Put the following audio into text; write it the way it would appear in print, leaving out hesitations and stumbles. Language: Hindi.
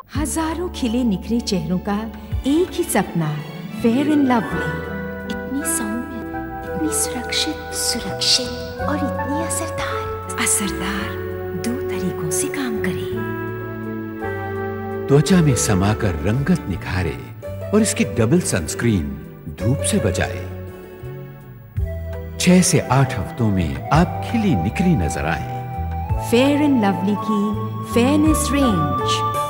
हजारों खिले निखरे चेहरों का एक ही सपना, फेयर एंड लवली। इतनी सौम्य, इतनी सुरक्षित और इतनी असरदार 2 तरीकों से काम करे। त्वचा में समाकर रंगत निखारे और इसकी डबल सनस्क्रीन धूप से बचाए। 6 से 8 हफ्तों में आप खिली निखरी नजर आए। फेयर एंड लवली की फेयरनेस रेंज।